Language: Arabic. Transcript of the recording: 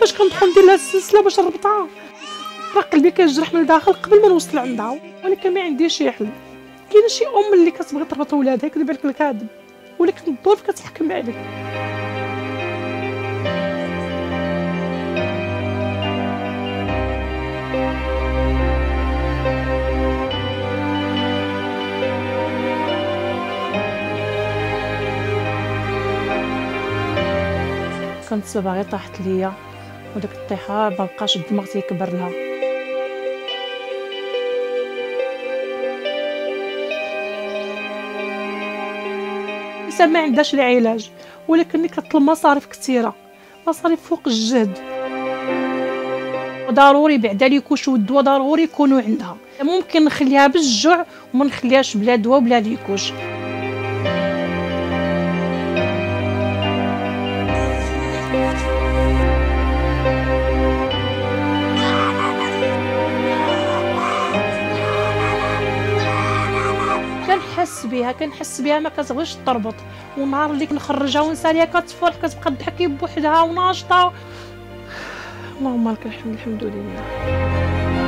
كيفاش كندخل ندير لها السلسله باش نربطها؟ راه قلبي كيجرح من الداخل قبل ما نوصل عندها، ولكن ما عنديش شي حل. كاينه شي اللي كتبغي تربط ولادها كيبان لك الكاذب، ولكن الظروف كتحكم عليك. كنت باغي طاحت ليا، وداك الطيحه ما بقاش الدماغ تيكبر لها. ما عندهاش العلاج، ولكن كتطلب مصاريف كثيره، مصاريف فوق الجهد. وضروري بعدا ليكوش والدواء ضروري يكونوا عندها. ممكن نخليها بالجوع وما نخليهاش بلا دواء بلا ليكوش. كنحس بها ما كتبغيش تربط، ونهار اللي كنخرجها ونساليها كتفرح كتبقى تضحكي بوحدها وناشطه. اللهم لك الحمد، الحمد لله.